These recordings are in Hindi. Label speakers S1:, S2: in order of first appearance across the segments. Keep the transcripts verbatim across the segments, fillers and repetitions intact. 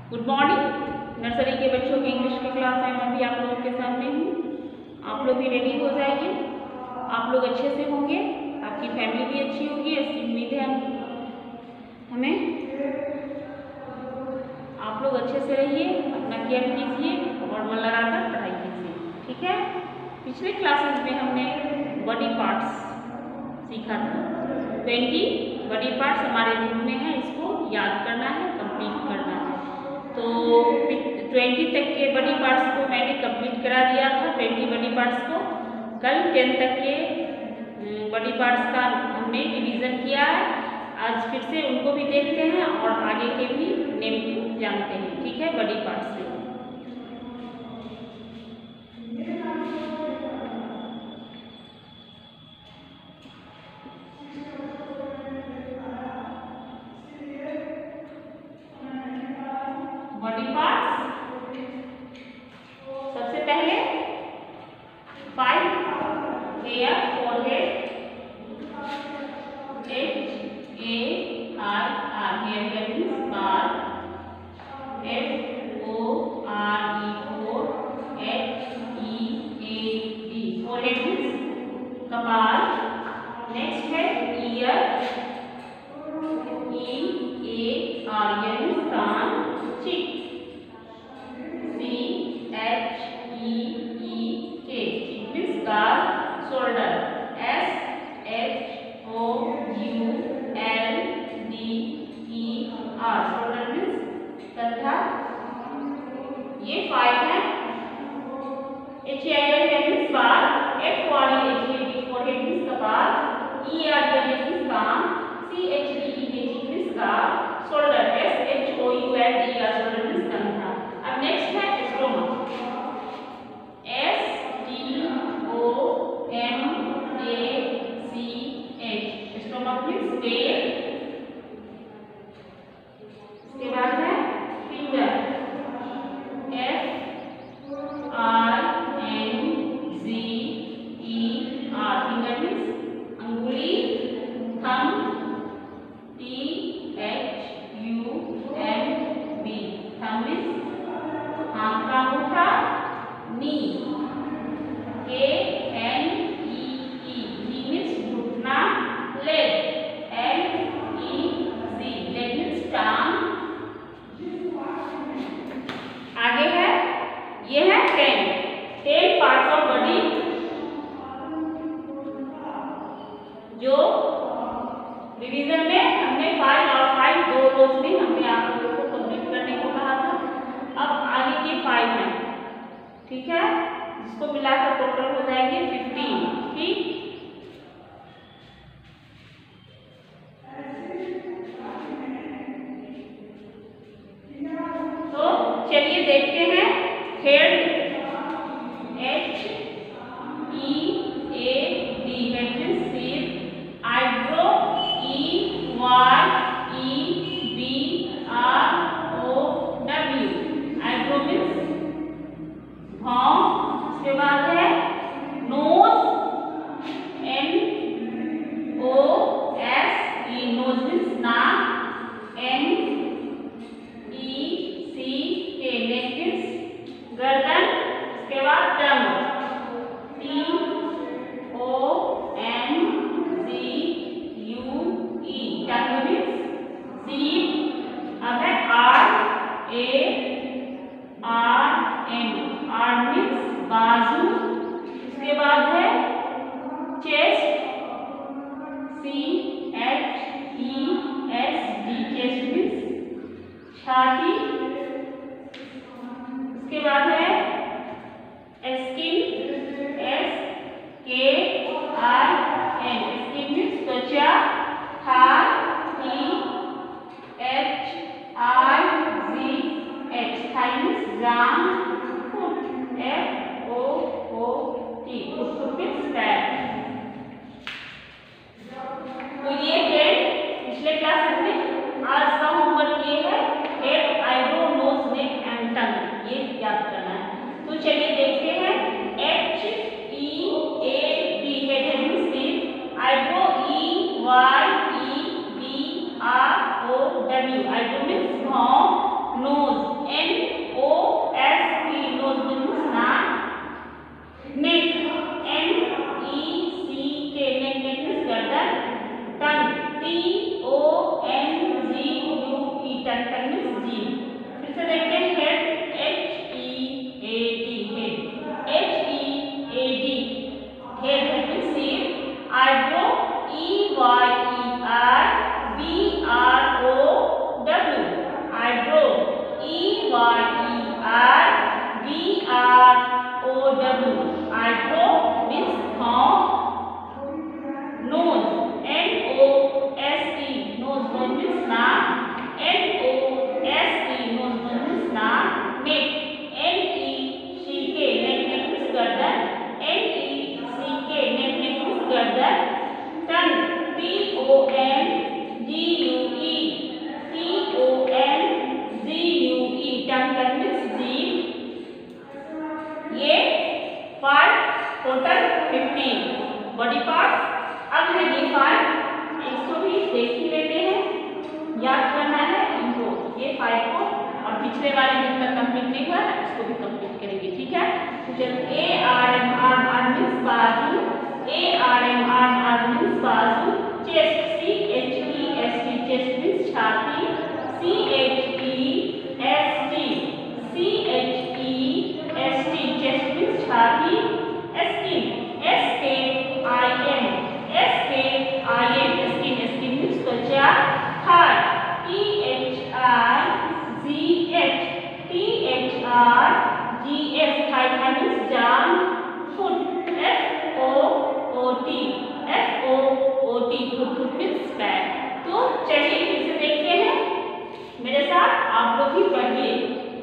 S1: Good morning. नर्सरी के बच्चों की इंग्लिश की क्लास में मैं भी आप लोगों के सामने हूँ। आप लोग भी रेडी हो जाइए। आप लोग अच्छे से होंगे, आपकी फैमिली भी अच्छी होगी, ऐसी उम्मीद है हमें। आप लोग अच्छे से रहिए, अपना केयर कीजिए और मन लगाकर पढ़ाई कीजिए, ठीक है। पिछले क्लासेस में हमने बॉडी पार्ट्स सीखा था। ट्वेंटी बॉडी पार्ट्स हमारे दिन में है, इसको याद करना है, कंप्लीट करना है। तो ट्वेंटी तक के बॉडी पार्ट्स को मैंने कंप्लीट करा दिया था। ट्वेंटी बॉडी पार्ट्स को कल टेन तक के बॉडी पार्ट्स का हमने रिवीजन किया है। आज फिर से उनको भी देखते हैं और आगे के भी नेम को जानते हैं, ठीक है, बॉडी पार्ट्स से। बॉडी पार्ट्स सबसे पहले five hair, forehead, H A R R, hair means बाल, F O R E four, H E A D, forehead means कपाल। नेक्स्ट है ear, E A R, ear means कान। Cheek, C H E E K, cheek means गाल। Shoulder, S H O U L D E R, shoulder means कंधा। ये फाइव है। H A I L means बाल, F O R E H A D forehead means कपाल, ई आर ई मीन्स कान, C H D E K cheek means गाल। Shoulder, S H O U L D R, shoulder means कंधा। अब नेक्स्ट है stomach, S T O M A C H, stomach means पेट। इसके बाद है finger, F R N G E R, finger means अंगुली। Thumb, T H U M B, thumb means हाथ का अंगूठा। Knee, K N E E, knee means घुटना। Leg, L E C, leg means टांग। आगे है, ये है ten, ten parts of body जो रिवीजन में हमने फाइव और फाइव दो रोज में हमने आप लोगों को कंप्लीट करने को कहा था। अब आगे के फाइव हैं, ठीक है, जिसको मिलाकर टोटल हो जाएंगे फिफ्टीन, ठीक। तो चलिए देखते हैं। Head, H E A D, head means सिर। Eyebrow, E Y E B R O W, eyebrow means भौं। उसके बाद है nose, N O S E, nose means नाक। N E C K, neck means गर्दन। उसके बाद tongue, T O N C U E, tongue means सीप। अब है R A R M, arm means बाजू। उसके बाद है chest, C H E S D, chest means छाती। उसके बाद है skin, S K I N, skin means त्वचा। Thigh, T H I G H, thigh means जांघ। Foot, F O O T, foot means पैर। तो ये हेड पिछले क्लासेस में, आज का होमवर्क ये है हेड आई टंग मीन्स जीभ। फिर से देखते हैं head, H E A D head, H E A D head means सिर। Eyebrow, E Y E R B R O W eyebrow, E Y E R B R O W eyebrow means भौं। Nose, N O S E nose, knows means नाक, N O S E nose, knows means नाक। Neck, N E C K नेक, नेक मीन्स गर्दन, एन ई सी के नेक, नेक मीन्स गर्दन। Tongue, T O N G U E T O N G U E tongue, tongue means जीभ। ये part total fifteen body parts. अब है ये फाइव, इसको भी देख ही लेते हैं, याद करना है इनको, ये फाइव को, और पिछले वाले जिनका कंप्लीट नहीं हुआ है उसको भी कंप्लीट करेंगे, ठीक है। तो चलो, A R M arm, arm means बाजू, A R M arm, arm means बाजू। Chest, C H E S T chest means छाती, C H E S T C H E S T chest means छाती। Skin, S K I N S K I N skin, skin means त्वचा। Heart, T H I G H T H R G S thigh, thigh means जांघ। Foot, F O O T F O O T foot, foot means पैर। तो चलिए फिर से देखते हैं, मेरे साथ आप लोग भी पढ़िए।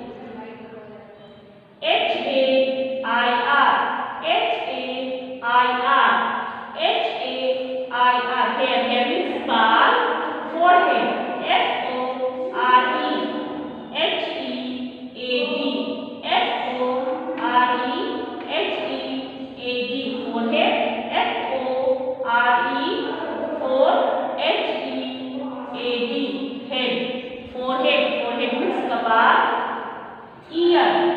S1: H A I R H A I R H A I R hair, hair means बाल। Forehead, F O R E H E A D F O R E H E A D forehead, F O R E four H E A D head, forehead, forehead means कपाल। Ear,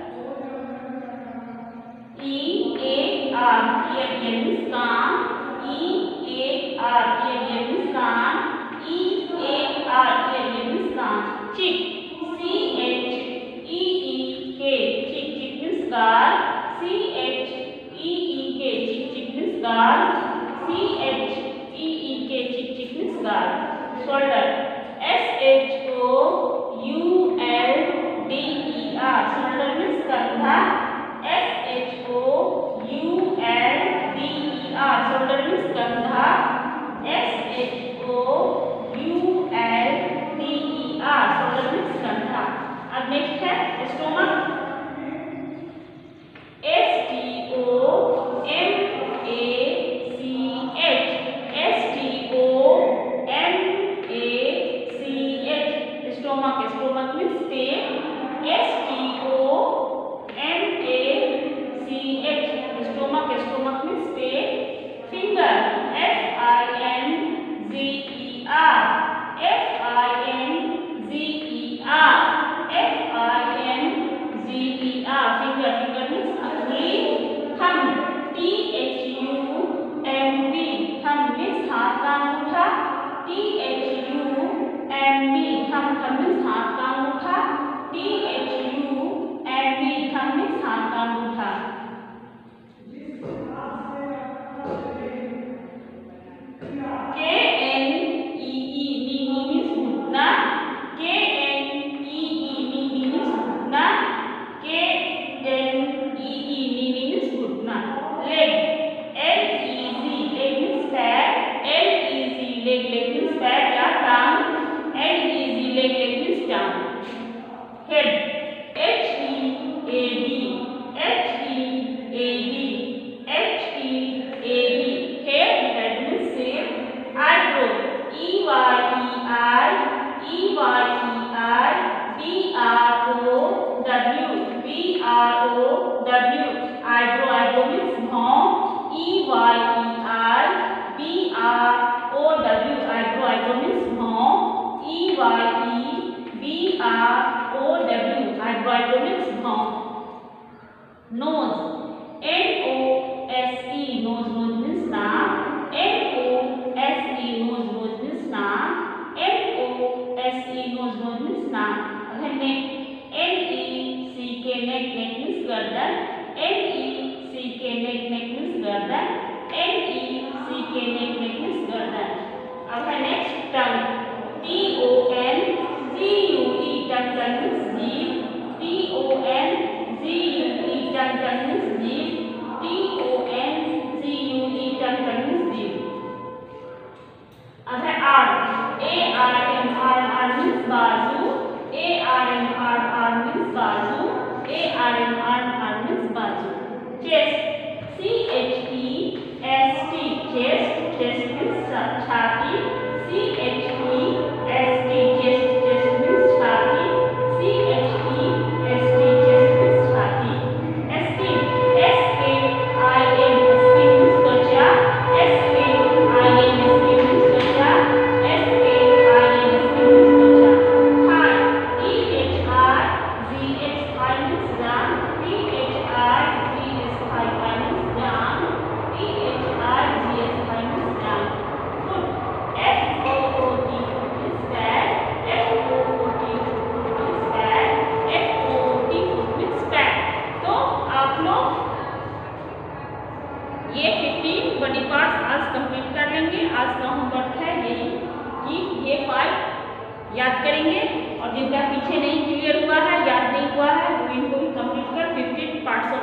S1: E A R ear, ear means कान, E A R ear, ear means कान, E A R ear, ear means कान। Cheek, C H E E K चिक, चिक मीन्स गाल, सी एच ई ई के चिक, चिक मीन्स गाल, सी एच ई ई के चिक, चिक मीन्स गाल। Shoulder, S H O U L D E R shoulder means कंधा, S H O U L D E R shoulder means कंधा, S H O U L D E R shoulder means कंधा। अब नेक्स्ट है stomach, S T O M A C H S T O M A C H stomach, stomach means पेट, S T O M A C H stomach, stomach means pet. Finger, F I N G E R F I N G E R F I N G E R finger, finger means अंगुली। Thumb, T H U M B thumb means हाथ का अंगूठा, T H U M B thumb, thumb means हाथ का अंगूठा, T H U M B thumb means हाथ का अंगूठा। के N E E knee, knee means घुटना, K N E E knee, knee means घुटना, K N E E knee, knee means घुटना। Leg, L E G leg means पैर, L E G leg, leg means पैर या टांग, L E G leg, leg means टांग। Head, H E A D H E A D H E A D head, head means सिर। Eyebrow, E Y E I E Y E I B R O W B R O W eyebrow, eyebrow means भौं, E Y E I B R O W eyebrow, eyebrow means भौं, E Y E B R O W eyebrow, eyebrow means भौं। Nose, N O S E nose, knows means नाक, N O S E nose, knows means नाक, N O S E nose, knows means नाक। अगर नेक, एन ई सी के नेक, नेक मीन्स गर्दन, एन ई सी के नेक, नेक मीन्स गर्दन, एन ई सी के नेक, नेक मीन्स गर्दन। अब है next tongue, T O N G U E, tongue, tongue means जीभ, T O N G U E, tongue, tongue means जीभ, T O N G U E, tongue, tongue means जीभ। अब है arm, A R M, arm, arm means बाजू, A R M, arm, arm means बाजू, A R M, arm, arm means बाजू। Chest, C H E S T, chest, chest means छाती, C H E S T, chest, chest means छाती, C H E S T, chest means छाती। Skin, S K I N, skin means त्वचा, S K I N, skin means त्वचा, S K I N, skin means त्वचा। Thigh, T H R G H, thigh means जांघ, T H R G H, thigh, thigh means जांघ, T H R G H, thigh means जांघ। Foot, F O O T, foot means पैर, F O O T, foot means पैर, F O O T, foot means पैर। तो आप लोग ये फिफ्टीन बॉडी पार्ट्स आज कंप्लीट कर लेंगे। आज का होमवर्क है यही कि ये फाइव याद करेंगे और जिनका पीछे नहीं क्लियर हुआ है, याद नहीं हुआ है, वो इनको भी कंप्लीट कर फिफ्टीन पार्ट्स